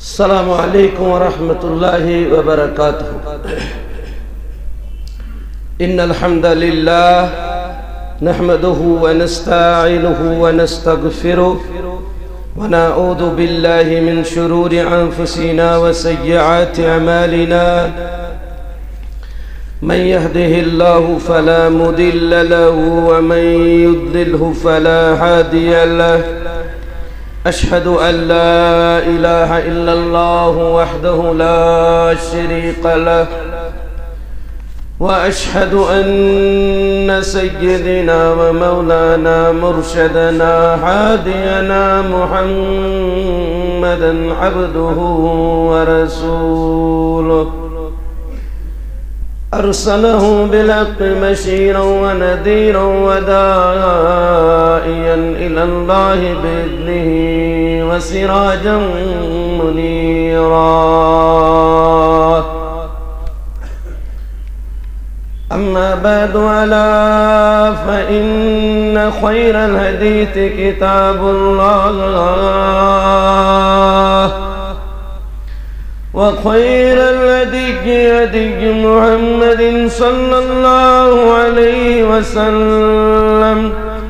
السلام عليكم ورحمة الله وبركاته. إن الحمد لله نحمده ونستعينه ونستغفره ونعوذ بالله من شرور أنفسنا وسيئات أعمالنا. من يهده الله فلا مضل له ومن يضلله فلا هادي له. أشهد أن لا إله إلا الله وحده لا شريك له، وأشهد أن سيدنا ومولانا مرشدنا هادينا محمدا عبده ورسوله، أرسله بالحق بشيرا ونذيرا وداعيا إلى الله بإذنه وسراجا منيرا. أما بعد، ألا فإن خير الحديث كتاب الله، وخير الهدي هدي محمد صلى الله عليه وسلم،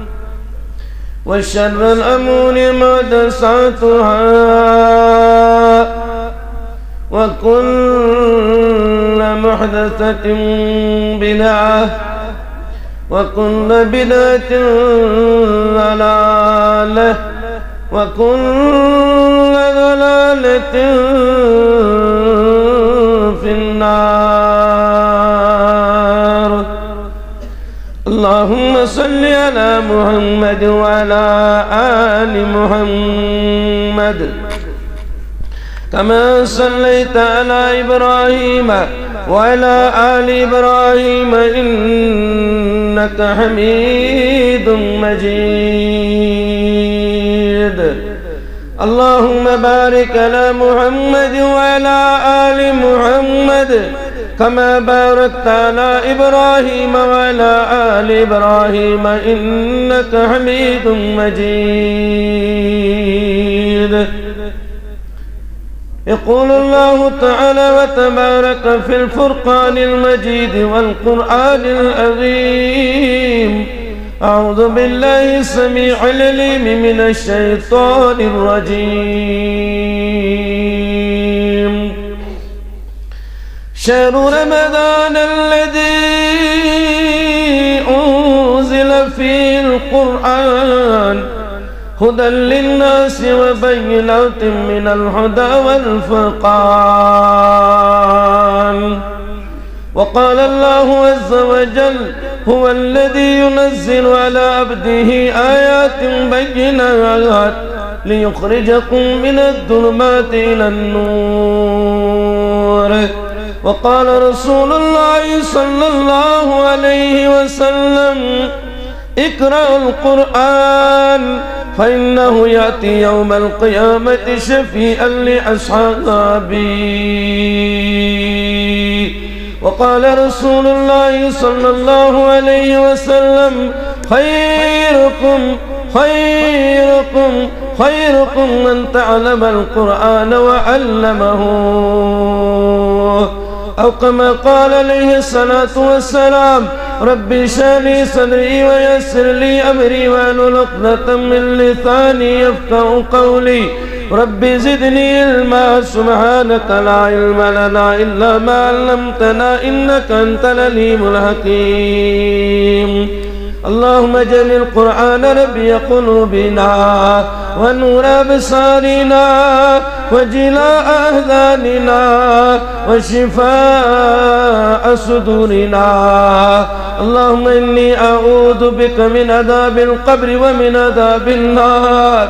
وشر الأمور محدثاتها، وكل محدثة بدعة، وكل بدعة ضلالة، وكل ضلالة في النار. اللهم صل على محمد وعلى آل محمد كما صليت على إبراهيم وعلى آل إبراهيم إنك حميد مجيد. اللهم بارك على محمد وعلى آل محمد كما باركت على إبراهيم وعلى آل إبراهيم إنك حميد مجيد. يقول الله تعالى وتبارك في الفرقان المجيد والقرآن العظيم: أعوذ بالله السميع العليم من الشيطان الرجيم. شهر رمضان الذي أنزل فيه القرآن هدى للناس وبينات من الهدى والفرقان. وقال الله عز وجل: هو الذي ينزل على عبده آيات بينات ليخرجكم من الظلمات إلى النور. وقال رسول الله صلى الله عليه وسلم: اقرأوا القرآن فإنه يأتي يوم القيامة شفيعا لأصحابه. وقال رسول الله صلى الله عليه وسلم: خيركم من تعلم القرآن وعلمه، أو كما قال عليه الصلاة والسلام: رب اشرح لي صدري ويسر لي أمري واحلل عقدة من لساني يفقهوا قولي. رب زدني علما، سبحانك لا علم لنا إلا ما علمتنا إنك أنت العليم الحكيم. اللهم اجعل القرآن ربيع قلوبنا ونور أبصارنا وجلاء أحزاننا وشفاء صدورنا. اللهم إني أعوذ بك من عذاب القبر ومن عذاب النار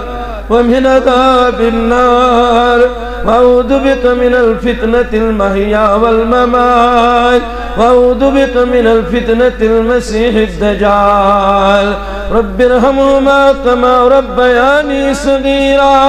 وأعوذ بك من الفتنة المحيا والممات، وأعوذ بك من الفتنة المسيح الدجال. رب ارحمهما كما ربياني صغيرا.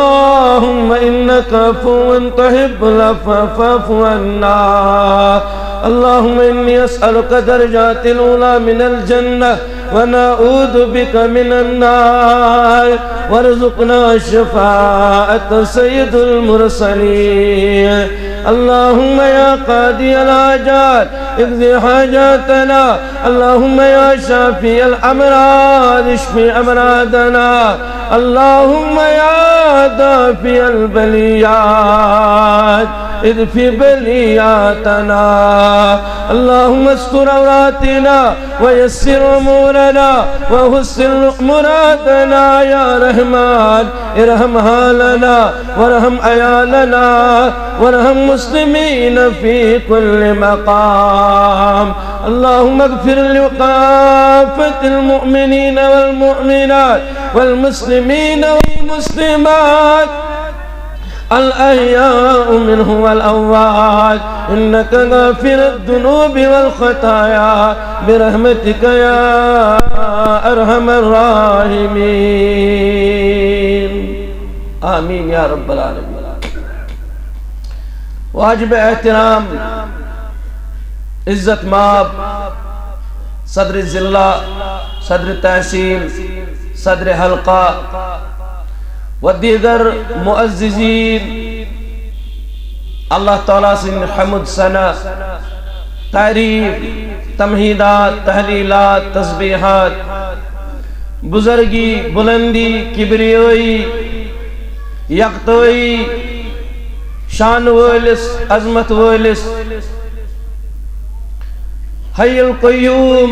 اللهم إنك عفو تحب العفو فاعف عنا. اللهم إني أسألك درجات الأولى من الجنة ونعوذ بك من النار وارزقنا شفاعة سيد المرسلين. اللهم يا قاضي الحاجات اقضي حاجاتنا. اللهم يا شافي الأمراض اشفي أمراضنا. اللهم يا دافي البليات ادفي بلياتنا. اللهم استر عوراتنا ويسر امورنا وحسن مرادنا يا رحمن. ارحم حالنا وارحم عيالنا وارحم مسلمين في كل مقام. اللهم اغفر لكافة المؤمنين والمؤمنات والمسلمين والمسلمات الأحياء منهم والأموات إنك غافر الذنوب والخطايا برحمتك يا أرحم الراحمين. آمين يا رب العالمين. واجب احترام عزت ماب صدر ضلع صدر تحصیل صدر حلقہ و دیگر معززین اللہ تعالیٰ سے حمد ثنا تعریف تمہیدات تحلیلات تسبیحات بزرگی بلندی کبریائی یکتوئی شان والس عظمت والس حی القیوم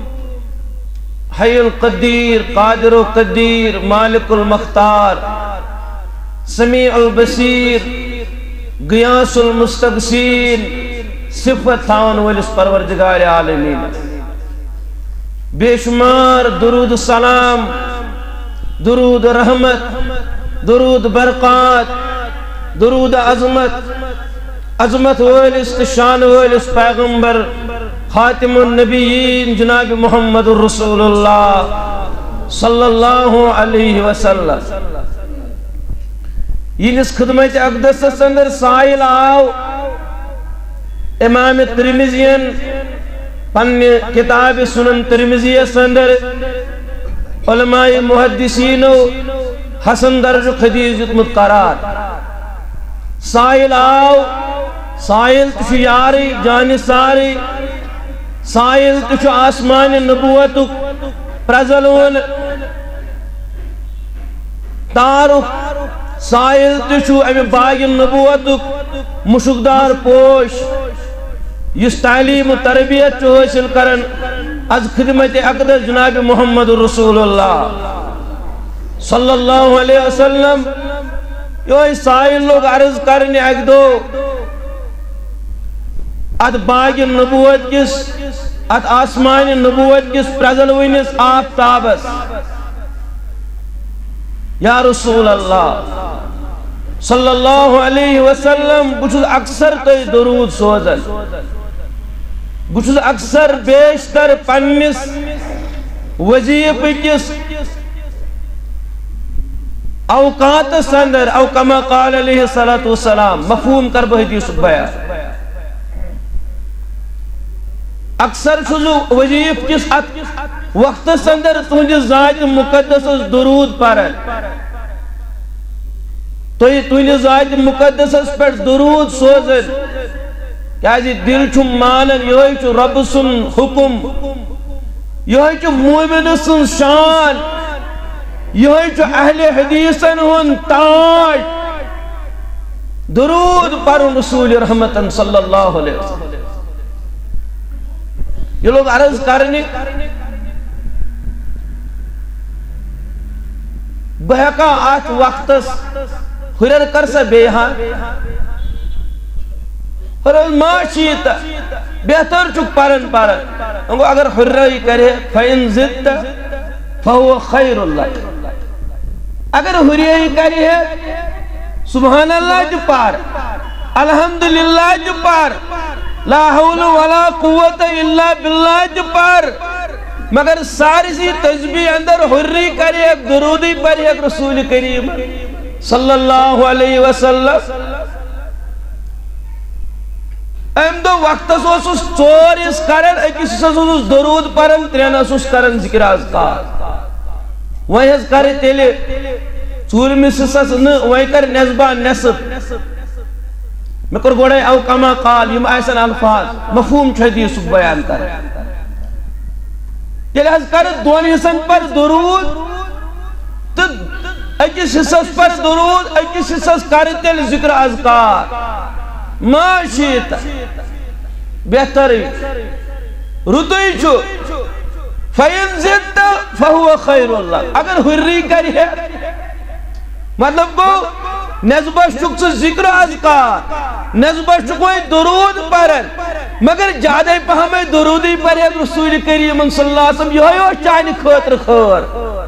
حی القدیر قادر و قدیر مالک المختار سمیع البصیر غیاث المستغیثین صفت تھاون والس پروردگار عالمین. بے شمار درود سلام درود رحمت درود برکات درود عظمت عظمت والس شان والس پیغمبر خاتم النبیین جناب محمد الرسول اللہ صلی اللہ علیہ وسلم. یہ خدمت اقدس اندر سائل آو امام ترمذین پنہ کتاب سنن ترمذی اندر علماء محدثین حسن درج حدیث دیتمت قرار. سائل آو سائل تش یاری جانساری سائل تش آسمان نبوت پرزلون تارک سائل تش ام باغ نبوت مشکدار پوش اس تعلیم و تربیت حاصل کرن از خدمت اقدس جناب محمد رسول اللہ صلی اللہ علیہ وسلم. یہ سائل لوگ عرض کرنے ایک دو ات باغ نبوت کس ات آسمان نبوت کس پرزلوینس آفتابس یا رسول اللہ صلی اللہ علیہ وسلم بچھ اکثر تو درود سوزن بچھ اکثر بیشتر پنس وظیف کس اوقات سندر او کما قال علیہ السلام مفہوم کر بحدیث بیان. اکثر چھو وظیف کس وقت سندر تہندس ذات مقدس درود پرن تہندس ذات مقدس پر درود سوزن کیا دل چھو مانن یہ چھو رب سن حکم یہ چھو مومن سن شان یہ چھو اہل حدیثن ہن تاج درود پر رسول رحمتن صلی اللہ علیہ وسلم. یہ لوگ عرض کرنے بہکا آٹھ وقت ہرر کر سا بیہان ہرر معاشیتا بہتر چک پارن انگو اگر ہرری کرے فَإِن زِدْتَ فَهُوَ خَيْرُ اللَّهِ اگر ہرری کرے سبحان اللہ جو پار الحمدللہ جو پار لا حول ولا قوت الا باللہ جو پار مگر ساری سی تسبیح اندر حری کرے ایک درودی پر ایک رسول کریم صلی اللہ علیہ وسلم. ام دو وقت اس ژور اس کرن اکس اس درود پرن ترین اس کرن ذکر اذکار وہیں اس کرے تیلے ژورمس حصس وہیں کر نصبہ نصب میں کر گوڑے او کما قال یم ایسن الفاظ مفہوم حدیث بیان کر تیلے از کر دون حصن پر درود تو اکس حصص پر درود اکس حصص کر تیل ذکر اذکار ما شیط بہتری رتوئی چھو فَإِن زِدْتَ فَهُوَ خَيْرُ اللَّهِ اگر ہری کری ہے مطلب کو نزبش چک سے ذکر اذکار نزبش چکوئی درود پرن مگر جادہ پہمیں درودی پر ہے رسول کریم صلی اللہ علیہ وسلم یہ ہو چاہنی خطر خور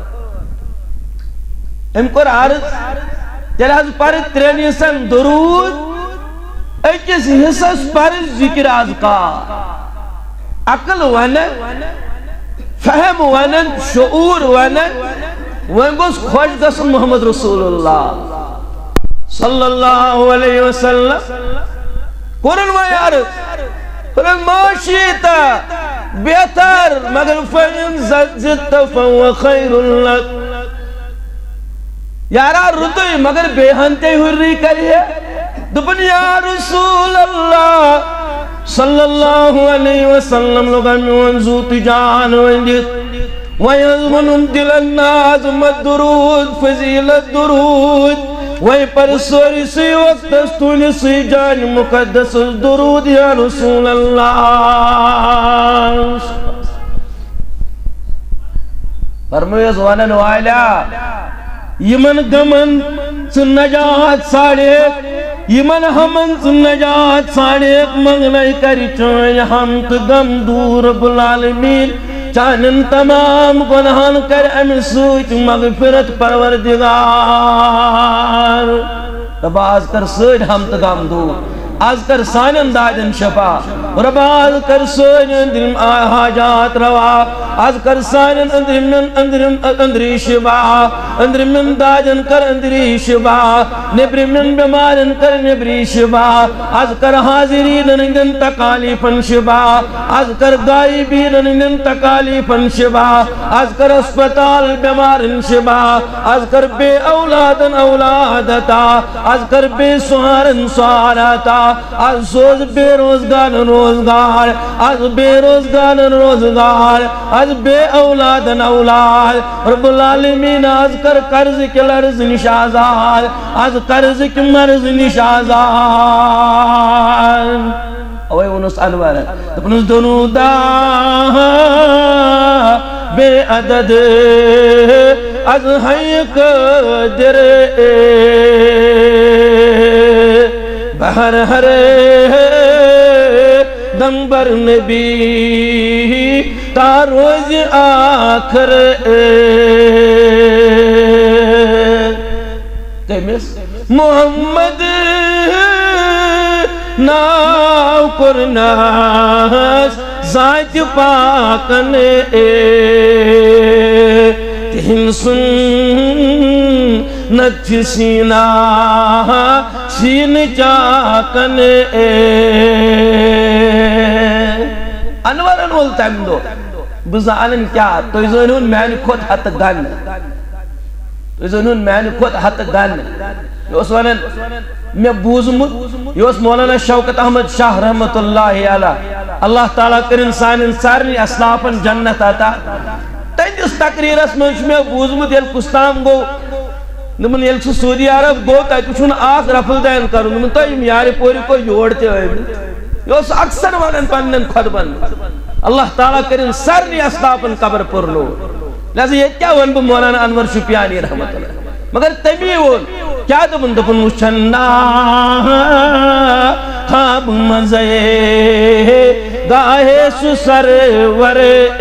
ام کو عرض تیل پر ترین حصن درود اکس حصص پر ذکر اذکار عقل ونن فہم ونن شعور ونن ونگوز خوش گسن محمد رسول اللہ صلی اللہ علیہ وسلم قرآن ویارت قرآن معاشیتا بہتر مگر فَإِن زَدْتَ فَهُوَ خَيْرٌ لَكَ یارا رتوئی مگر بے ہنتے ہوئی کری ہے دبن یا رسول اللہ صلی اللہ علیہ وسلم لوگا میں ونزوت جان وندیت ویزمن دل النازم الدرود فضیل الدرود وی پر سوری سی وقت استولی سی جان مقدس الدرود یا رسول اللہ فرمویز ونن وائلہ یمن گمن سن نجات ساڑیک یمن ہمن سن نجات ساڑیک منگنائی کری چوئی ہم تو گم دور رب العالمین چانن تمام گناہن کر امی سوچ مغفرت پروردگار رب آز کر سوچ ہم تو گم دور آز کر سانن دادن شفا رب آز کر سانن اندرم حاجات روا آز کر سانن اندری شفا اندرم دادن کر اندری شفا نبرم بیمارن کر نبری شفا آز کر حاضرین اندن تکالیفن شفا آز کر غائبین اندن تکالیفن شفا آز کر اسپتال بیمارن شفا آز کر بے اولادن اولادتا آز کر بے سوارن سوارتا آج سوز بے روزگار روزگار آج بے روزگار روزگار آج بے اولاد اولاد رب العالمین آج کر قرض کے لرز نشازار آج قرض کے مرز نشازار اوہ ونس انوار اپنس دنودا بے عدد از حیق در بہر ہرے دمبر نبی تا روز آخر محمد ناو کرناس ذات پاکن تہن سن نچ سینہ سین چاکن انوار انول تیم دو بزانن کیا تو زنون میں خود حت گن تو زنون میں خود حت گن یہ ونن میں بوزمت یہ مولانا شوکت احمد شاہ رحمت اللہ علیہ اللہ تعالیٰ کرن سانن سارنی اسلافن جنت آتا تہندس تقریرس من میں بوزمت یل کستام گو نمن یل سعودی عرب گو تتہ چھن اخ رفل دین کرن نمن تم یار پوری کو یور تہ یہ اکثر ونن پنن خطبن اللہ تعالیٰ کرن سارنی اسلافن قبر پرلو لہذا یہ کیا ون مولانا انور شپیانی رحمت اللہ مگر تمی ون کیا دپن دپن وچھنا خواب مزے گاہے سو سرور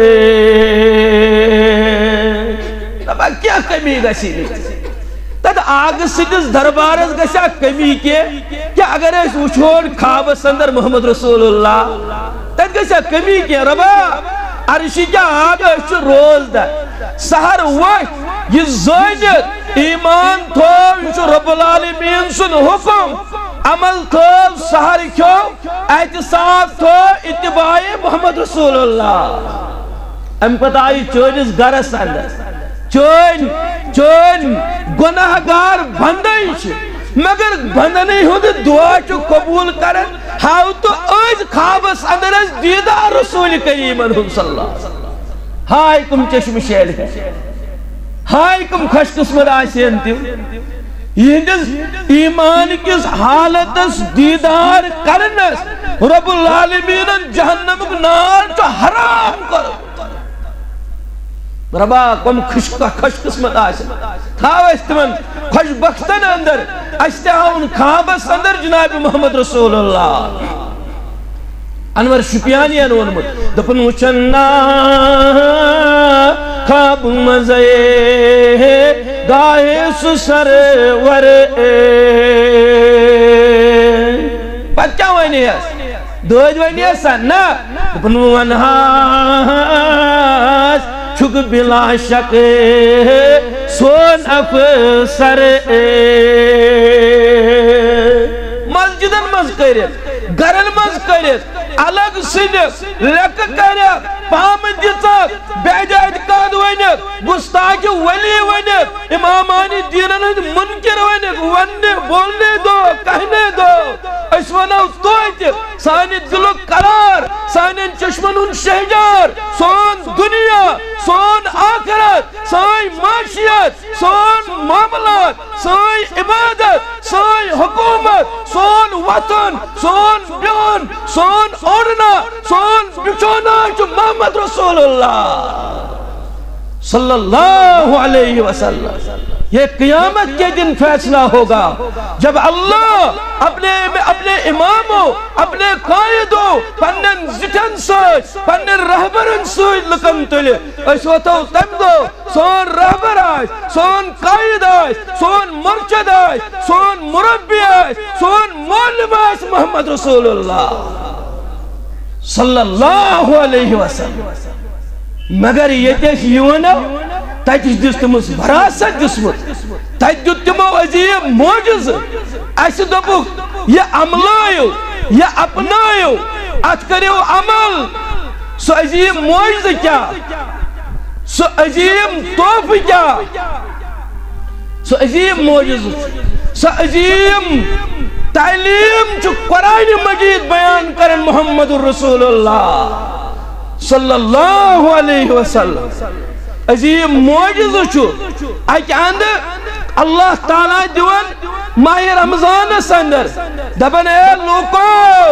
تبا کیا کمی گسی تد آگ سدس دربارس گسیا کمی کے کیا اگر اس وچھون خواب اندر محمد رسول اللہ تد گسیا کمی کے ربا عرشی کیا آگ اس روز دا سہر وقت یہ زانت ایمان تو رب العالمین سن حکم عمل تھو سہر کھو احتساب تھو اتباع محمد رسول اللہ ام پتہ آئی چونس گرس اندر چون گناہ گار بندن مگر بندنی ہند دعا چو قبول کرن ہاو تو آج خوابس اندر از دیدار رسول کریم صلی اللہ علیہ وسلم ہائے کم چشم شیل ہے ہائے کم خوش قسمت آسین تیو یہ ایمان کس حالت دیدار کرنس رب العالمین جہنم نار چو حرام کرو ربا کم خوش قسمت آسین تھاو استمن خوش بختن اندر اشتہاؤن خوابس اندر جناب محمد رسول اللہ انور شپیانی انورمت دپن وچنا خواب مزے گاہے سسر ور پت کیا وانی ہے دوج وانی ہے نا دپن ونہاس چھک بلا شک سون افسر مسجدن مز کرت گرن مز کرت الگ سنت لک کرت پام دت بیجاد قاد ونت گستاخ ولی ونت امامان دینن ہند منکر ونت وننے بولنے دو کہنے دو اس ونو توت سانہ دلک قرار سانہ چشمن ہن شہجار سون دنیا سون آخرت سون معاشیت سون معاملات سون عبادت سون حکومت سون وطن سون بیون سون اوڑنا سون بچونا جو محمد رسول اللہ صلی اللہ علیہ وسلم یہ قیامت کے دن فیصلہ ہوگا جب اللہ اپنے اماموں اپنے قائدوں پنن زٹن سوچ پنن رہبرن سوچ لکن تلے اس وقتو تم دو سون رہبر آئے سون قائد آئے سون مرشد آئے سون مربی آئے سون معلم آئے محمد رسول اللہ صلی اللہ علیہ وسلم مگر یہ تیش یونو تیش دستمس براست دسمت تیش دتمو عظیم موجز ایسے دبک یہ عملائیو یہ اپنائیو ات کریو عمل سو عظیم موجز کیا سو عظیم توف کیا سو عظیم موجز سو عظیم تعلیم جو قرآن مجید بیان کرن محمد الرسول اللہ صلی اللہ علیہ وسلم عظیم موجز چھو اکہ اند اللہ تعالیٰ دیون ماہ رمضان سندر دبن اے لوگو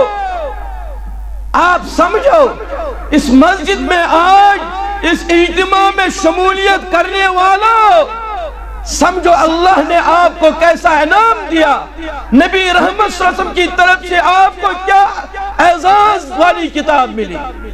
آپ سمجھو اس مسجد میں آج اس اجتماع میں شمولیت کرنے والا سمجھو اللہ نے آپ کو کیسا انعام دیا نبی رحمت صلی اللہ علیہ وسلم کی طرف سے آپ کو کیا اعزاز والی کتاب ملی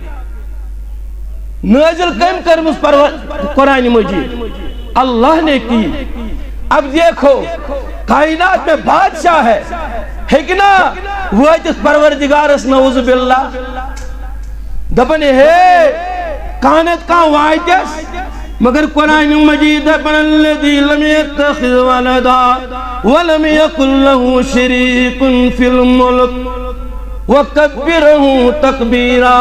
نازل کم کرمس قرآن مجید اللہ نے کی اب دیکھو کائنات میں بادشاہ ہے ہکنا وجد پروردگارس نعوذ باللہ دبنے ہے کانت کا وائدس مگر قرآن مجید دبن الذی لم يتخذ ولدا ولم يكن له شریک فی الملک وَكَبِّرَهُ تَكْبِيرًا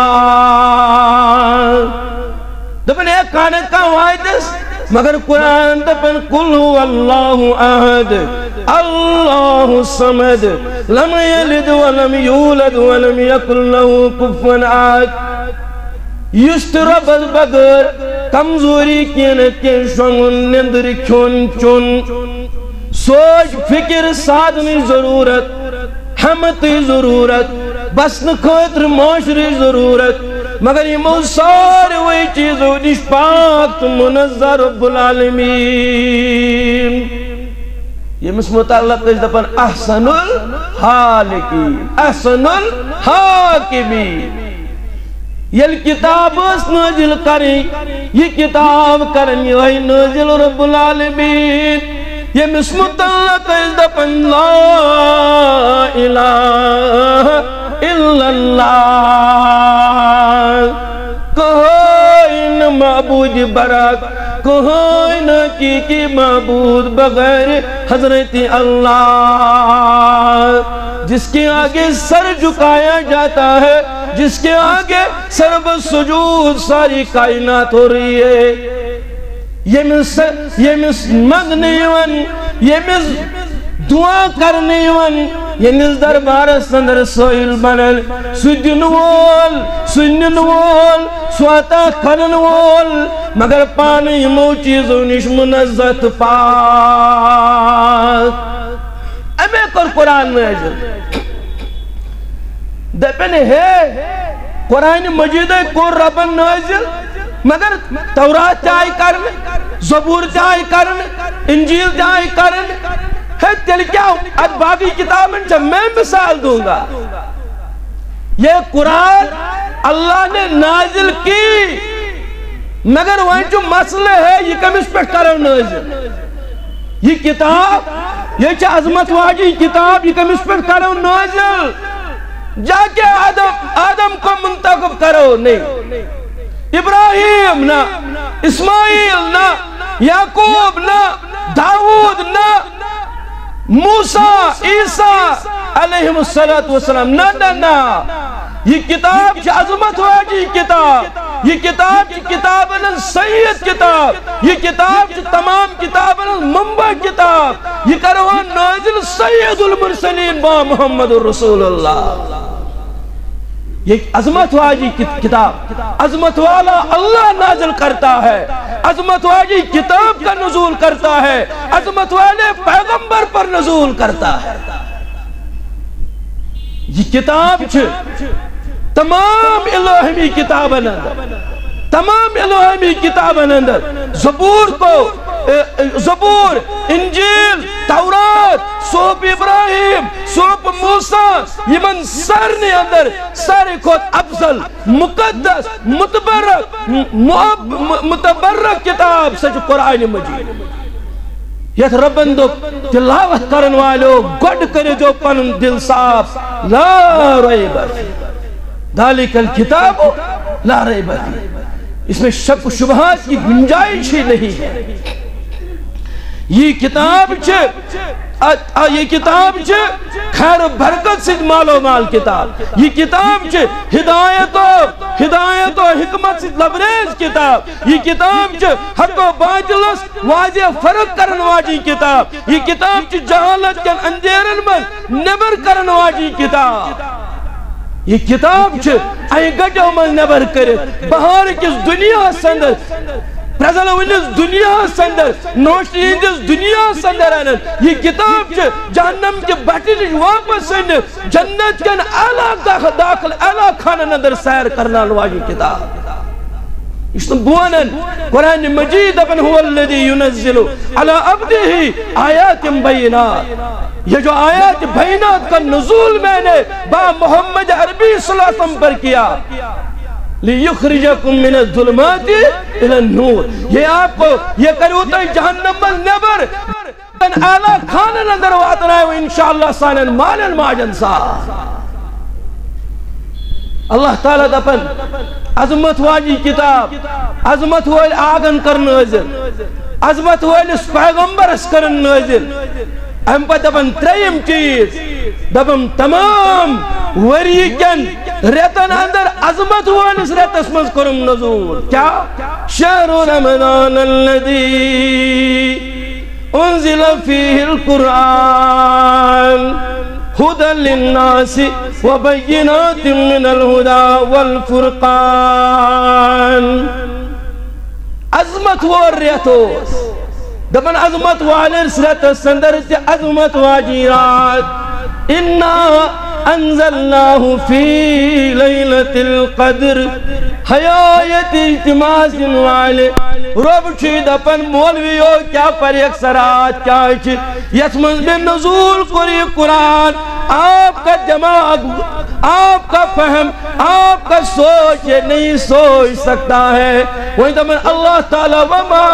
دبن ایک کانت کا وائدس مگر قرآن دبن قُلْ هُوَ اللَّهُ أَحَدٌ اللَّهُ الصَّمَدُ لَمْ يَلِدْ وَلَمْ يُولَدْ وَلَمْ يَكُنْ لَهُ كُفُوًا أَحَدٌ یُشْتَرَبَ بغیر کمزوری کے شنگن نندر کھون چون سوچ فکر سادنی ضرورت حمتی ضرورت بسن خاطر معاشری ضرورت مگر یہ سارے وہی چیزوں نش پاک تو منزہ رب العالمین یہ مس متعلق اس دپن احسن الحالقین احسن الحاکمین یل کتاب اس نازل کریں یہ کتاب کریں یہ نازل رب العالمین یہ مس متعلق اس دپن لا الہ الا اللہ کوئی نہ معبود برک کوئی نہ کی معبود بغیر حضرت اللہ جس کے آگے سر جھکایا جاتا ہے، جس کے آگے سر سجود ساری کائنات ہو رہی ہے، یمس منگنے ون، یمس دعا کرنے ون، یمس دربار اندر سوئل بنن، سو دن وول، سو نن وول، سو عطا کرن وول، مگر پانے یمو چیزوں نش منزت پاک۔ امی کر قرآن نازل دپن ہے قرآن مجید کو ربن نازل، مگر تورات چاہی کرن، زبور چاہی کرن، انجیل چاہی کرن، ہے تیل کیا اب باقی کتابیں جب میں مثال دوں گا۔ یہ قرآن اللہ نے نازل کی، مگر وہاں جو مسئلہ ہے یہ کم اس پر کرو نازل۔ یہ کتاب، یہ چاہ عظمت واجی کتاب، یہ کم اس پر کرو نازل۔ جا کے آدم کو منتخب کرو نہیں، ابراہیم نہ، اسماعیل نہ، یعقوب نہ، داؤد نہ، موسیٰ، عیسیٰ علیہ السلام، نہ یہ کتاب چھ عظمت واجی کتاب، یہ کتاب چھ کتابن سید کتاب، یہ کتاب چھ تمام کتابن منبع کتاب، یہ کروان نازل سید المرسلین با محمد الرسول اللہ۔ یہ عظمت واجی کتاب، عظمت والا اللہ نازل کرتا ہے، عظمت واجی کتاب کا نزول کرتا ہے، عظمت والے پیغمبر پر نزول کرتا ہے۔ یہ کتاب تمام الہمی کتابن اندر، تمام الہمی کتابن اندر، زبور، انجیل، تورات، صحف ابراہیم، صحف موسیٰ، یمن سارنے اندر سارے کھوت افضل، مقدس، متبرک کتاب سچ قرآن مجید۔ یت ربن دو تلاوت کرن والو گوڑ کرے جو پن دل صاف، لا ریب فیہ، ذالک الکتاب لا ریب فیہ، اس میں شک و شبہات کی گنجائش ہی نہیں ہے۔ یہ کتاب خیر و برکت سے مالو مال کتاب، یہ کتاب ہدایت و حکمت سے لبریز کتاب، یہ کتاب حق و باطل واضح فرق کرن واجی کتاب، یہ کتاب جہالت کے اندھیرن میں نبر کرن واجی کتاب، یہ کتاب آئی گٹو من نبر کرت بہار کس دنیا سندر، پرزل ونس دنیا سندر، نوشتی اندس دنیا سندر آنن، یہ کتاب جہنم کے بٹی واپس سندر، جنت کے داخل اعلیٰ خانن اندر سیر کرنا لواجی کتاب۔ اس نے بوانن قرآن مجید اپن هو الذي ينزل على عبده آیات بینات، یہ جو آیات بینات کا نزول میں نے با محمد عربی صلی اللہ علیہ وسلم پر کیا، لِيُخْرِجَكُم مِّنَ الظُّلُمَاتِ إِلَى النُّورِ، یہ آپ کو یہ کروتا ہے جہنم بل نبر اعلیٰ خانن اندر واتنا ہے، انشاءاللہ سانن مانن ماجن سا۔ اللہ تعالیٰ دپن عظمت واجی کتاب، عظمت وال آگن کر نازل، عظمت وال اس پیغمبر اس کرن نازل، ام پا دپن تریم چیز، دپن تمام وریکن ریتن اندر عظمت وال اس ریت اسمز کرم نزول، کیا؟ شہر رمضان الذی انزل فیہ القرآن هدى للناس وبينات من الهدى والفرقان۔ عظمت وريتوس دبن عظمت والرسلت السندرس عظمت واجيرات، إنا أنزلناه في ليلة القدر، حیایت اجتماع سنوالے رب چید اپن مولویو کیا پر اکثرات کیا چید یسمن بن نزول قری قرآن، آپ کا دماغ، آپ کا فہم، آپ کا سوچ یہ نہیں سوچ سکتا ہے۔ وہی دمن اللہ تعالی وما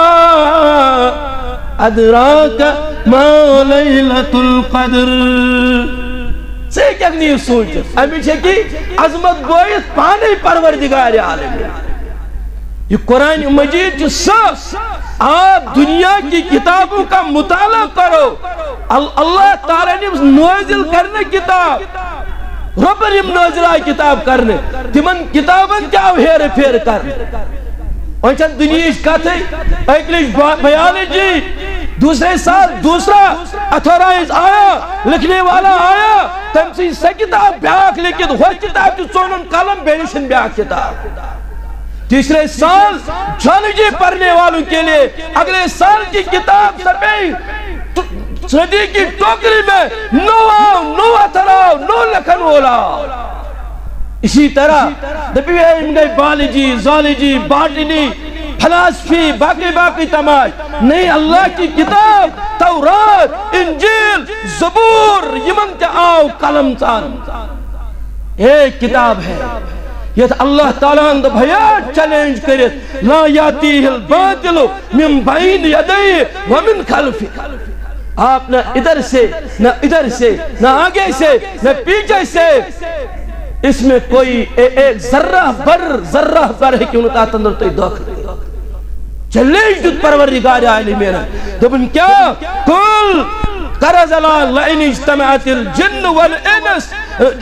ادراک ما لیلۃ القدر، سے کیا نہیں سوچ امی چھکی عظمت گوئیت پانے پروردگار عالم۔ یہ قرآن مجید جو آپ دنیا کی کتابوں کا مطالعہ کرو. اللہ تعالیٰ نے نازل کرنے کتاب رب نے نازل آئی کتاب کرنے تمن کتابن کیا ہیر پھیر کر وچن دنیا کت اکلش بایولوجی دوسرے سال دوسرا اتھورائز آیا لکھنے والا آیا تم سے سہ کتاب بیاکھ لکھت وہ کتاب جو چونن قلم بیشن بیاکھ کتاب. تیسرے سال جیولوجی پڑھنے والوں کے لیے اگلے سال کی کتاب سپی صدی کی ٹوکری میں نو اتھراؤ نو لکھن والا. اسی طرح بایولوجی زالوجی باٹنی فلسفی باقی تماش نہیں. اللہ کی کتاب تورات انجیل زبور یمن تے آو قلم چان ایک کتاب ہے. یہ اللہ تعالیٰ نے بھیا چیلنج کرت لا یاتیہ الباطل من بین یدیہ ومن خلفہ. آپ نہ ادھر سے نہ ادھر سے نہ آگے سے نہ پیچھے سے اس میں کوئی ایک ذرہ بر ہے کیوں نہ تندر تو داخل چیلنج دیت پروردگار عالمین دبن کیا کل قرض اللہ لئن اجتمعت الجن والانس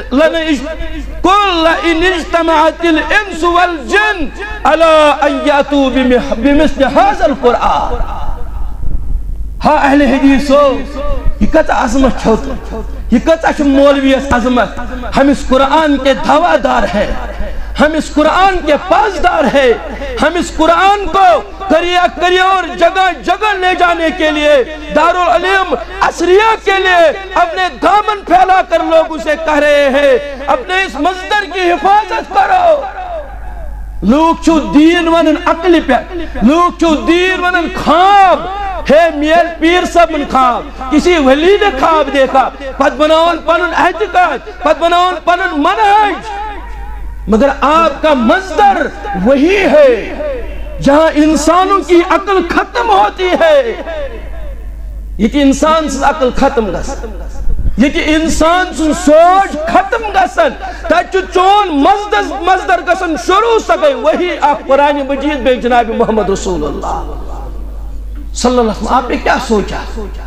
قل لئن اجتمعت الانس والجن الا ان یاتوا بمثل هذا القرآن. ہاں اہل حدیثو یہ کت عظمت چھوت یہ کت مولویت عظمت. ہم اس قرآن کے دعویدار ہیں ہم اس قرآن کے پاسدار ہیں ہم اس قرآن کو کریا اور جگہ لے جانے کے لیے دارالعلوم عصریہ کے لیے اپنے دامن پھیلا کر لوگ اسے کہہ رہے ہیں اپنے اس مصدر کی حفاظت کرو. لوگ چھو دین ونن عقل پہ لوگ چھو دین ونن خواب ہے میل پیر صاحب من خواب کسی ولی نے خواب دیکھا پت بناون پنن اعتقاد پت بناون پنن منہج. مگر آپ کا مصدر وہی ہے جہاں انسانوں کی عقل ختم ہوتی ہے. یہ کہ انسان سے عقل ختم گسن یہ کہ انسان سے سوچ ختم گسن تاچو چون مصدر گسن شروع سکے وہی آپ قرآن مجید بے جناب محمد رسول اللہ صلی اللہ علیہ وسلم. آپ نے کیا سوچا؟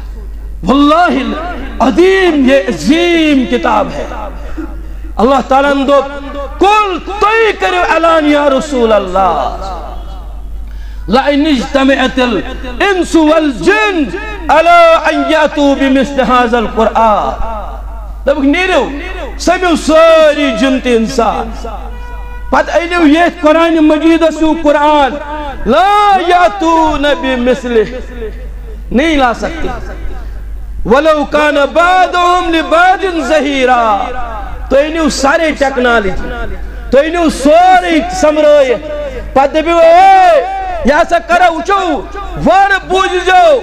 واللہ عظیم یہ عظیم کتاب ہے. اللہ تعالیٰ نے دو کل توئی کرو اعلان یا رسول اللہ لئن اجتمعت الانس والجن الا ان یاتوا بمثل هذا القرآن. دبک نیرو سمیو ساری جنت انسان پت اینو یہ قرآن مجید اسو قرآن لا یاتون بمثلہ نہیں لا سکتے. ولو کان بعضهم لبعض ظہیرا. تو اینو سارے ٹیکنالوجی تو اینو سوری سمروئے پت دبیو یا سا کرا اچھو وار بوجھ جاؤ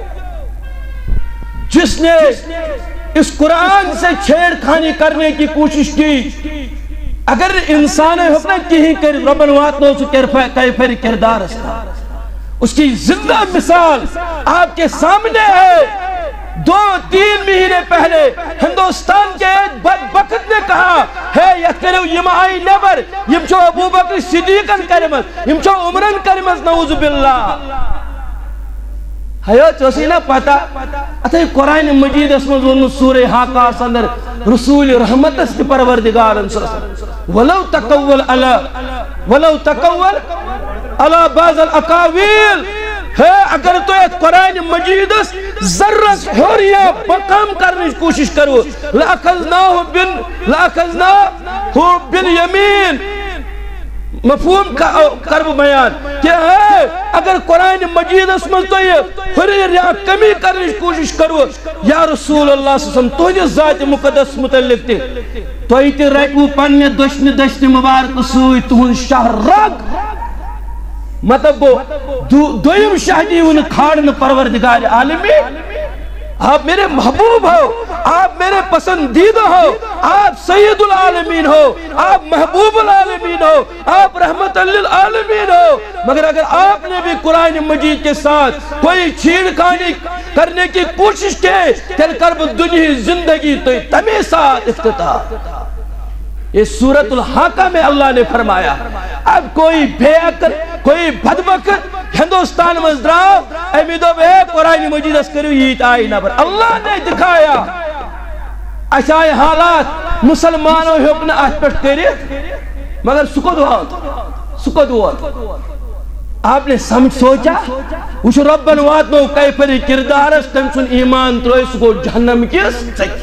جس نے اس قرآن سے چھیڑ کھانی کرنے کی کوشش کی اگر انسان حکمت کی ہی کر ربن واتنو سے کیفر کردار استا اس کی زندہ مثال آپ کے سامنے ہے. 2-3 مہینے پہلے ہندوستان کے ایک بدبخت نے کہا ہے یتکرو یم آئی نیبر یم چھو ابو بکر صدیقن کرمت یم چھو عمرن کرمت نعوذ باللہ. ہے چوسی نا پتا اتھائی قرآن مجید اسم ظلم سورہ حاقہ سندر رسول رحمت اس کی پروردگار ولو تقول علی بعض الاقاویل ہے اگر تو ایک قرآن مجید ذرس حوریہ مقام کرنے کوشش کرو لأخذناہ بالیمین مفہوم کرو بیان کہ ہے اگر قرآن مجید اس میں تو یہ حریر یا کمی کرنے کوشش کرو یا رسول اللہ صلی اللہ علیہ وسلم تو یہ ذات مقدس متعلق تھے تو یہ تی ریکو پنی دشت مبارک سوئی تہن شاہ رگ مطلب دویم شہدی ان کھاڑن پروردگار عالمی. آپ میرے محبوب ہو آپ میرے پسندیدہ ہو آپ سید العالمین ہو آپ محبوب العالمین ہو آپ رحمت للعالمین ہو. مگر اگر آپ نے بھی قرآن مجید کے ساتھ کوئی چھیڑ کھانی کرنے کی کوشش کی تیل کرب دنیا زندگی تو تمہیں ساتھ افتتاح یہ سورۃ الحاقہ میں اللہ نے فرمایا اب کوئی بے عقل کوئی بدبخت ہندوستان مز دراو امی دوپ اے قرآن مجید اس کرو یہ آئی نبر اللہ نے دکھایا اشائے حالات مسلمانوں حکن آت پر کرت مگر سکت وات آپ نے سمجھ سوچا وچ ربن واتنو کیفر کردارس تم سن ایمان تروئی سکو جہنم کس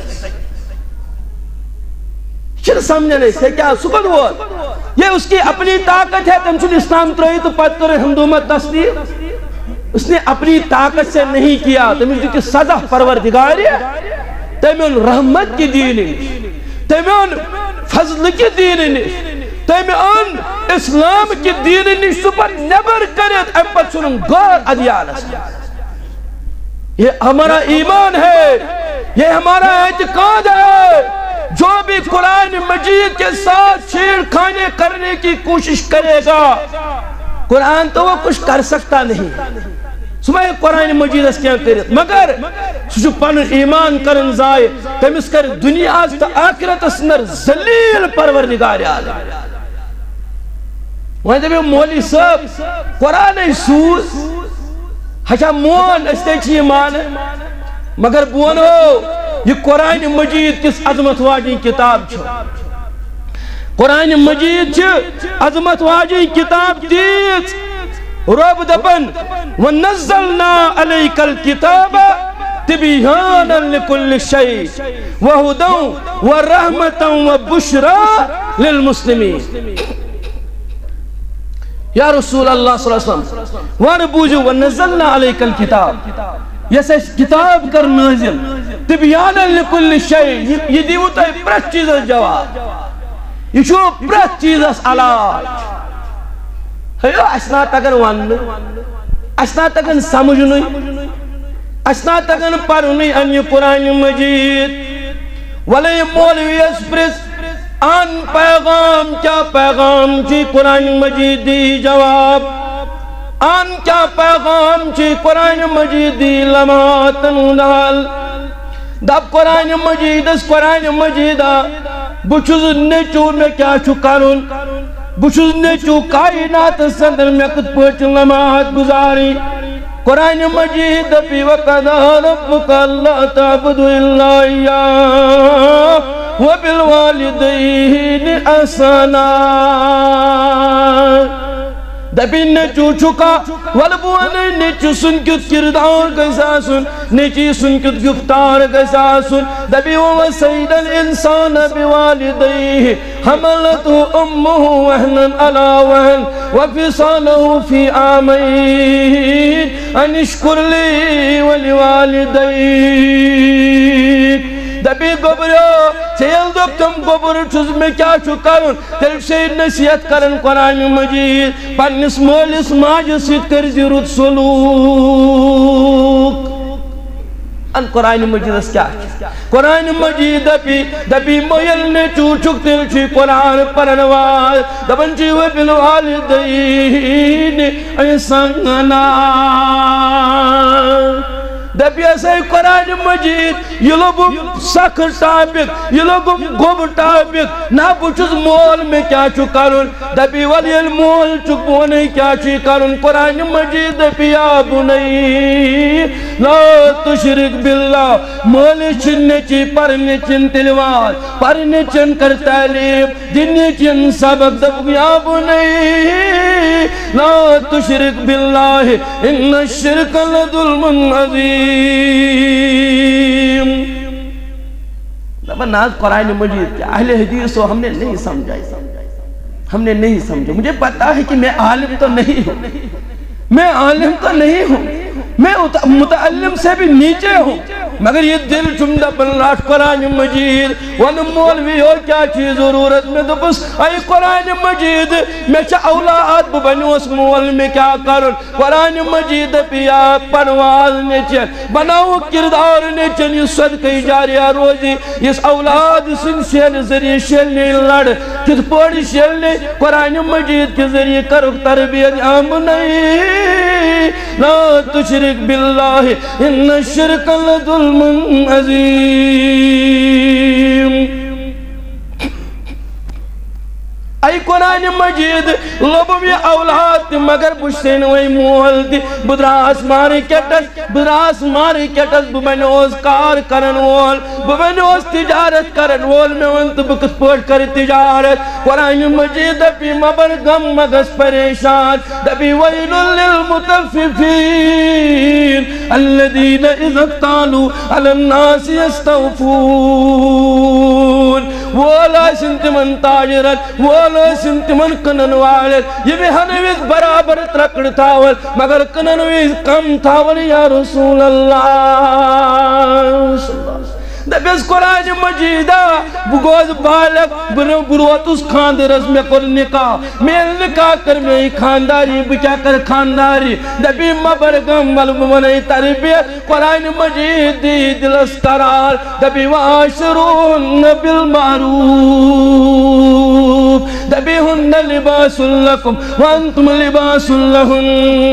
چل سمجھنے سے کیا سکت وات یہ اس کی اپنی طاقت ہے تم سن اسلام تروئی تو پت کرے ہندومت تصدیق اس نے اپنی طاقت سے نہیں کیا تمہیں جو کہ سزا پروردگار ہے تمہیں رحمت کی دین تمہیں فضل کی دین تمہیں اسلام کی دین نشتو پر نبر کرت امپت سنن غور ادیان یہ ہمارا ایمان ہے یہ ہمارا اعتقاد ہے جو بھی قرآن مجید کے ساتھ چھیڑ کھانے کرنے کی کوشش کرے گا قرآن تو وہ کچھ کر سکتا نہیں سمائے قرآن مجید اس کیا کرت مگر سو پن ایمان کرن زائے تمس کر دنیا تا آخرت اسنر ذلیل پروردگار عالم وہاں جب مولی صاحب قرآن سوز ہچا مون اس تے چی ایمان مگر بونو یہ قرآن مجید کس عظمت واجی کتاب چھو قرآن مجید چھ عظمت واجی کتاب دیت رب دپن وَنَزَّلْنَا عَلَيْكَ الْكِتَابَ تِبِيَانًا لِكُلِّ شَيْءٍ وَهُدًى وَرَحْمَةً وَبُشْرًى لِلْمُسْلِمِينَ یا رسول اللہ صلی اللہ علیہ وسلم وَانَ بوجو وَنَزَّلْنَا عَلَيْكَ الْكِتَابِ یہ سے کتاب کر نازل تِبِيَانًا لِكُلِّ شَيْءٍ یہ دیوتا ہے پرت چیز جواب یہ شو پرت چیز علاج ہیو اسنا تگن ون اسنا تگن سمجھنی اسنا تگن پرنی ان یہ قرآن مجید ولی مولوی اسپرس ان پیغام کیا پیغام چی قرآن مجید دی جواب ان کیا پیغام چی قرآن مجید دی لمحاتن دال دب قرآن مجید اس قرآن مجیدہ بچوز نیچو میں کیا چکارون بچوز نیچو کائنات صدر میں کت پوچھ لمحات گزاری قرآن مجید پی وقضا ربک اللہ تعبد اللہ وبالوالدین احسانا دبی نیچو چکا والبوانے نیچو سن کت کردار کیسا سن نیچی سن کت گفتار کیسا سن دبی وَوَسَيْدَ الْإِنسَانَ بِوَالِدَيْهِ حَمَلَتُهُ أُمُّهُ وَهْنًا عَلَى وَهْنٍ وَفِصَالَهُ فِي عَامَيْنِ أَنِ اشْكُرْ لِي وَلِوَالِدَيْكَ دبی گبرو چیل دب تم گبر چوز میں کیا چکرن تیل سے نصیحت کرن قرآن مجید پنس مولس ماج سید کر زیرت سلوک ان قرآن مجید اس کیا قرآن مجید دبی مویل نے چوچک تیل چی قرآن پرنواز دبن چی وبالوالدین احسانا دبی ایسے قرآن مجید یہ لوگوں سخر ٹاپک یہ لوگوں گوب ٹاپک نا پوچھز مول میں کیا چکارن دبی ولی المول چکونے کیا چکارن قرآن مجید دبی آبونی لا تشرک باللہ مول چننے چی پرنے چن تلوار پرنے چن کر تعلیم دننے چن سبق دبی آبونی لا تشرک باللہ ان الشرک لظلم عظیم ناز قرآن مجید کیا اہل حدیث ہو ہم نے نہیں سمجھا مجھے پتا ہے کہ میں عالم تو نہیں ہوں میں متعلم سے بھی نیچے ہوں مگر یہ دل چمدہ بنلاٹ قرآن مجید ون مولوی ہو کیا چیز ضرورت میں تو بس اے قرآن مجید میں چا اولاد بنو اس مول میں کیا کرن قرآن مجید پیا پرواز نیچن بناو کردار نیچن یہ صدقہ جاریہ روزی اس اولاد سن شیل ذریعے شیلنے لڑ کت پوڑی شیلنے قرآن مجید کے ذریعے کرک تربیت آمنائی لا تشرک باللہ ان الشرک لظلم عظیم قرآن مجید لبم یہ اولاد مگر بشتین وی مول دی بدراس ماری کٹس ببنوز کار کرن وول ببنوز تجارت کرن وول میں انت بکس پوٹ کر تجارت قرآن مجید دبی مبر غم مگس پریشان دبی ویل للمتففین الذین اذا اقتالوا علی الناس یستوفون وولا سنتمن تاجرت وولا سنتمن کنن والت یہ بھی ہنویز برابر ترکڑ تاول مگر کننویز کم تاول یا رسول اللہ دبیس قرآن مجیدہ بگوز بالک بروت اس خاندرز میں کر نکاح میل نکاح کر میں خانداری بچا کر خانداری دبی مبرگم ملبمنی تربیت قرآن مجید دی دلسترار دبی واشرون بالمعروف دبی ہن لباس لکم وانتم لباس لہن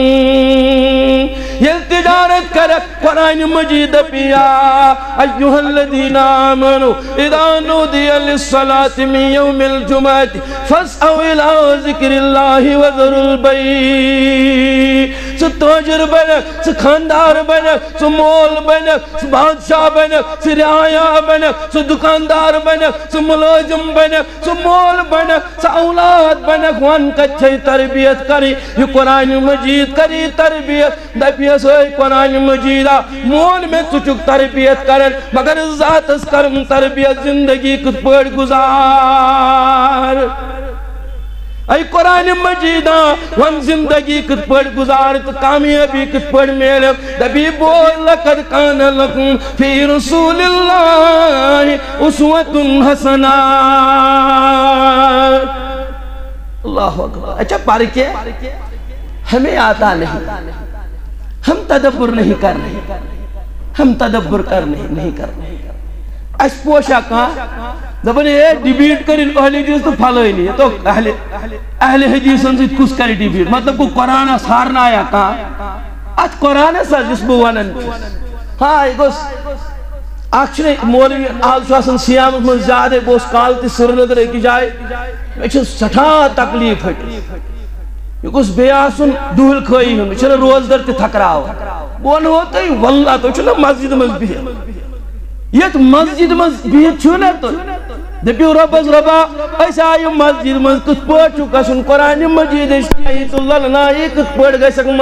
یہ تجارت کرک قرآن مجید پیا ایوہ الذین آمنوا اذا نودی للصلاة من یوم الجمعہ فاسعوا الى ذکر اللہ وذروا البیع سو تاجر بنک سو خاندار بنک سو مول بنک سو بادشاہ بنک سو رعایا بنک سو دکاندار بنک سو ملازم بنک سو مول بنک سو اولاد بنک وان کچھے تربیت کری یہ قرآن مجید کری تربیت دبیس ہوئی قرآن مجیدہ مول میں تچک تربیت کرن مگر ذات اس کرم تربیت زندگی کت پڑ گزار اے قرآن مجیدہ ہم زندگی کت پڑ گزار تو کامیابی کت پڑ میل دبی بول لقد کان لکم فی رسول اللہ اسوۃ حسنہ اللہ اکبر اچھا پاری کے ہمیں آتا نہیں ہم تدبر نہیں کر رہے ہم تدبر کر نہیں کر رہے اس پوشا کہاں دبنے یہ ڈیبیٹ کریں اہل حدیث تو پھالوئی نہیں تو اہل حدیث انسیت کس کری ڈیبیٹ مطلب کو قرآن سارنا آیا کہاں آج قرآن سا جس بوانن ہاں ایگوس آکشنے مولوی آل شواسن سیام من زیادہ بوس کالتی سرندر ایک جائے میں چھن سٹھا تکلیف ہے یہ کس بیاسن دول کھوئی ہوں چھنا روز در تی تھکراو بون ہوتا ہی واللہ تو چھنا مسجد مذبیہ یہ تو مسجد مذبیہ چھنا تو دبیو ربز ربا ایسا آئی مسجد مذ کت پوٹ چکا سن قرآن مجید شاہیت اللہ لنا یہ کت پوٹ گئے سک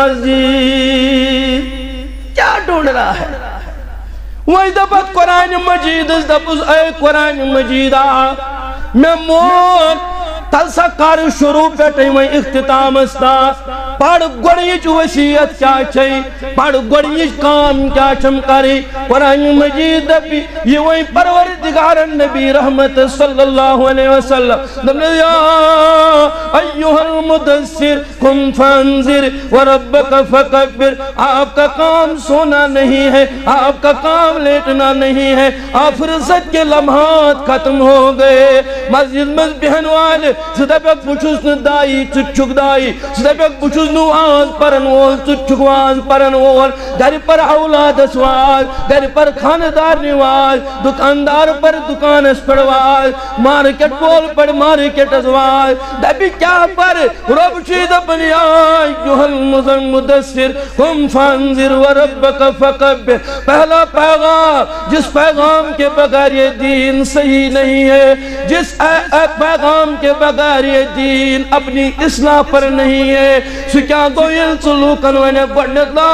مسجد کیا ڈھونڈ رہا ہے وہی دبت قرآن مجید دبز اے قرآن مجیدہ میں موت تلسا کار شروع پیٹھے میں اختتام استا پاڑ گوڑیچ وسیعت کیا چھئی پاڑ گوڑیچ کام کیا چھم کری قرآن مجید بھی یہ وہی پروردگار نبی رحمت صلی اللہ علیہ وسلم دمنے یا ایوہ المدثر کم فانذر وربک فکبر آپ کا کام سونا نہیں ہے آپ کا کام لیٹنا نہیں ہے آپ فرصت کے لمحات ختم ہو گئے مسجد مذبحن والے سدبک بچوز ندائی چچک دائی سدبک بچوز نواز پرن وول چچک واز پرن وول گھر پر اولاد اسواز گھر پر خاندار نواز دکاندار پر دکان اس پڑواز مارکٹ بول پر مارکٹ اسواز دبی کیا پر رب شید بنی ایوہ المدثر کم فانذر وربک فکبر پہلا پیغام جس پیغام کے بغیر یہ دین صحیح نہیں ہے جس پیغام کے بغیر یہ دین اپنی اصلاح پر نہیں ہے سکیا گویل سلوکن وینے بڑھنے لا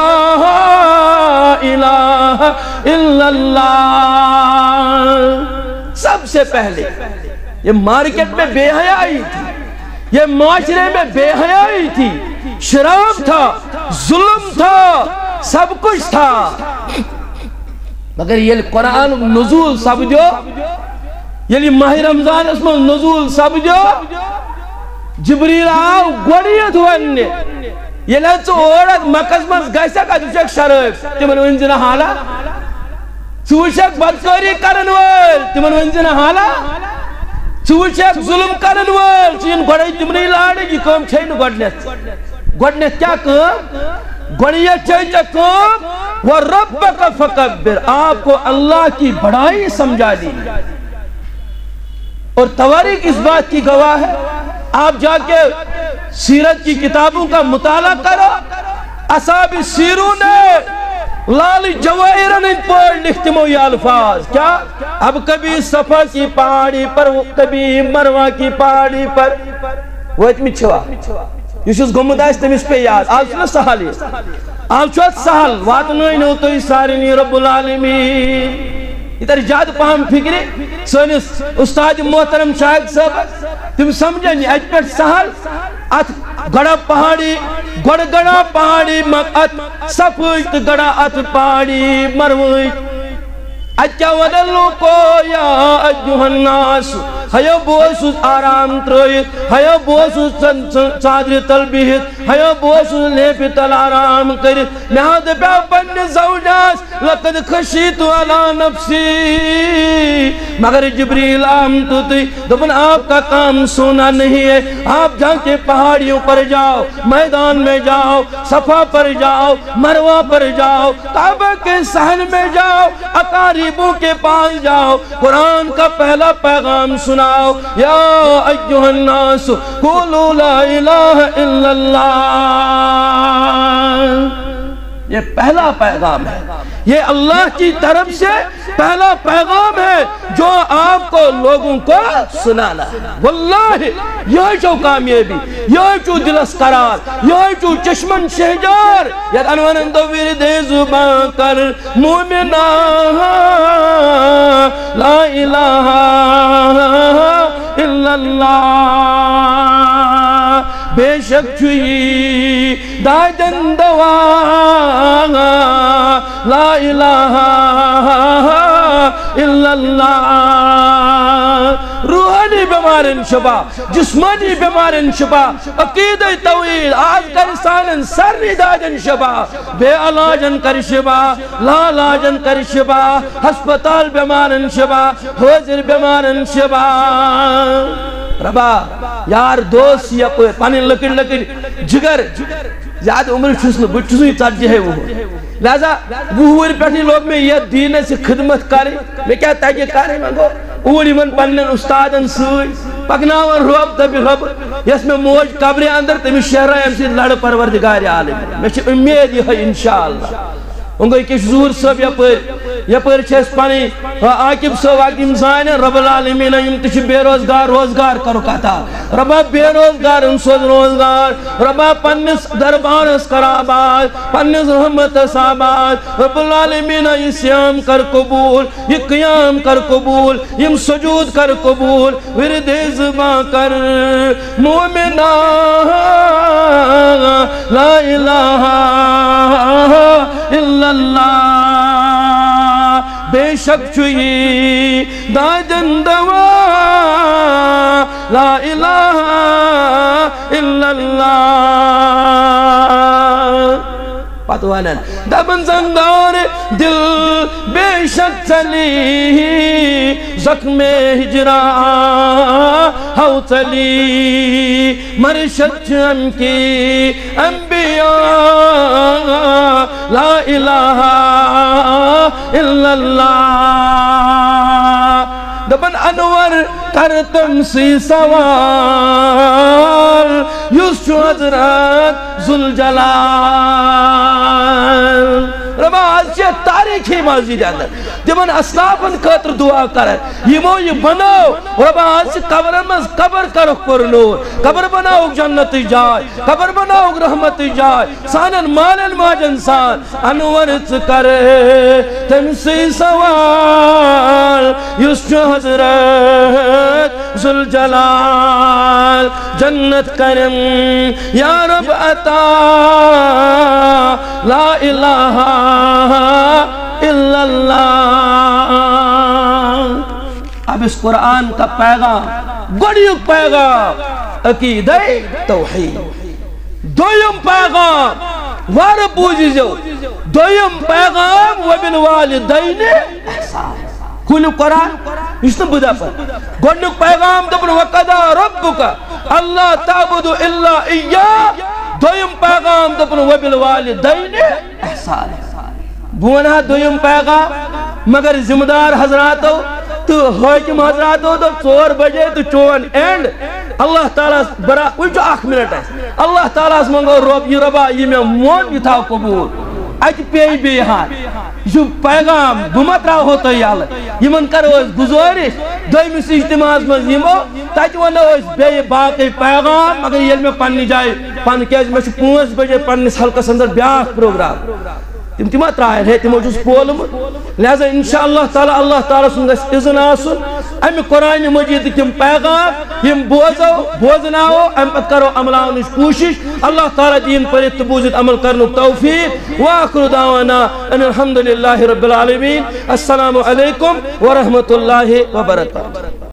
الہ الا اللہ سب سے پہلے یہ مارکٹ میں بے حیائی تھی یہ معاشرے میں بے حیائی تھی شراب تھا ظلم تھا سب کچھ تھا مگر یہ قرآن نزول سب جو یلی ماہ رمضان اس میں نزول سب جو جبریل آو گوڑیت ہونے یہ لہت اوڑت مکس مز گیسا کا دوشک شرف تمن ونزن حالا سوشک بدکاری کرن وال تمن ونزن حالا سوشک ظلم کرن وال چین گوڑی جبریل آڑے کی کام چھین گوڑنیت کیا کام گوڑیت چھین کام وَرَبَّكَ فَقَبِّرْ آپ کو اللہ کی بڑائی سمجھا دی اور تواریخ اس بات کی گواہ ہے آپ جا کے سیرت کی کتابوں کا مطالعہ کرو. اصحاب سیروں نے لال جواہرن پر لکھتمو یہ الفاظ کیا؟ اب کبھی صفا کی پہاڑی پر کبھی مروہ کی پہاڑی پر ویتمت چھوا یہ گمت آس تمس پہ یاد. آج چھنا سہل یہ آج چھت سہل واتنوئی نو تو سارنی رب العالمین. یہ تر زیادہ پہم فکر سنس استاد محترم شاہد صاحب تم سمجھن یہ اج پہ سہل ات گڑا پہاڑی گڑا پہاڑی ات صفوج تو گڑا ات پہاڑی مروج. اچھا ودلو کو یا ایوہ الناس ہیو بوسوس آرام ترویت ہیو بوسوس چادر تل بہت ہیو بوسوس لیپ تل آرام کرت نہاد پہ پن زوجاس لقد خشیت علی نفسی. مگر جبریل آمتو تی دبن آپ کا کام سونا نہیں ہے. آپ جا کے پہاڑیوں پر جاؤ میدان میں جاؤ صفا پر جاؤ مروہ پر جاؤ کعبہ کے صحن میں جاؤ اقاریبوں کے پاس جاؤ قرآن کا پہلا پیغام سناؤ یا ایوہ الناس قولوا لا الہ الا اللہ. یہ پہلا پیغام ہے. یہ اللہ کی طرف سے پہلا پیغام ہے جو آپ کو لوگوں کو سنانا ہے. واللہ یہ جو کامیابی یہ جو دلس قرار یہ جو چشمن شہجار یہ انوان دو ورد زبان کر مومنا لا الہ الا اللہ. بے شک چھوئی دائدن دوا لا الہ الا اللہ. روحانی بیمارن شفا جسمانی بیمارن شفا عقید توحید آج کر سانن سر دائدن شفا بے علاجن کر شفا لا علاجن کر شفا ہسپتال بیمارن شفا حوزر بیمارن شفا. ربا یار دوست یا پانی لکڑ جگر زیادہ عمر چھسن بچھسن چاٹجی ہے وہ لہذا وہور پیٹھنی لوگ میں یہ دین سے خدمت کرے میں کیا تاکہ کرے منگو اوڑی من پنن استادن سوئی پکناون روب تبی رب یس میں موج قبر اندر تمی شہرہ امسی لڑ پروردگار عالم میں چھ امید یہ ہے انشاءاللہ. انگوی کش زور صاحب یپر چھس پانی عاقب صاحب عاقب زائن رب العالمین یم تش بے روزگار روزگار کرو کہتا ربا بے روزگار انسوز روزگار ربا پنس دربارس کر آباد پنس رحمت آباد رب العالمین یہ سیام کر قبول یہ قیام کر قبول یم سجود کر قبول ورد زبان کر مومنا لا الہ الا اللہ. بے شک چھوئی دائدن دوا لا الہ الا اللہ. پاتوانن دبن زندار دل بے شک چلی زخم ہجرا ہو چلی مرشد جم کی انبیاء لا الہ الا اللہ. دبن انور کرتم سی سوال یوسف حضرت ذوالجلال. ربا آج یہ تاریخی مسجد اندر دبن اسلافن خاطر دعا کرن یمو یہ بناو ربا آج قبرن مز قبر کرک پر نور قبر بناو جنت جائے قبر بناو رحمت جائے سانن مالن ماجن سان انورت کرے تم سی سوال یوسف حضرت ذوالجلال. جنت کرم یا رب عطا لا الہ الا اللہ. اب اس قرآن کا پیغام گوڑیوک پیغام عقیدہ توحید. دویم پیغام وار پوجی جو دویم پیغام وبالوالدین احسان. کھولو قرآن اس نے بدا پر گوڑنک پیغام دبن وقضا ربک اللہ تعبدو الا ایہ. دویم پیغام دبن وبالوالدین احسان. بونا دویم پیغام مگر ذمہ دار حضراتو تو حاکم حضرات ہو تو 4 بجے تو چون اینڈ اللہ تعالیٰ برا وچ 1 منٹ ہے اللہ تعالیٰ منگو رب یہ ربا یہ میں مون یہ تھا قبول ات پی بیہان یہ پیغام بہ ترا ہو تو یل یمن کرو گزارش دویمس اجتماعس من یمو تت ونو بے باقی پیغام مگر یل میں پنہ جائے پن کیاز میں 5 بجے پنس حلقس اندر بیاکھ پروگرام تم ما ترائن ہے تمو چھس پولمت لہذا انشاءاللہ تعالی اللہ تعالی سن گژھِ اذن آسن امہ قرآن مجید تم پیغام یم بوزو بوزناو ام پتہ کرو عملاونچ کوشش اللہ تعالی دین پرت بوزت عمل کرنک توفیق واخر دعوانا ان الحمد للہ رب العالمین السلام علیکم ورحمۃ اللہ وبرکاتہ.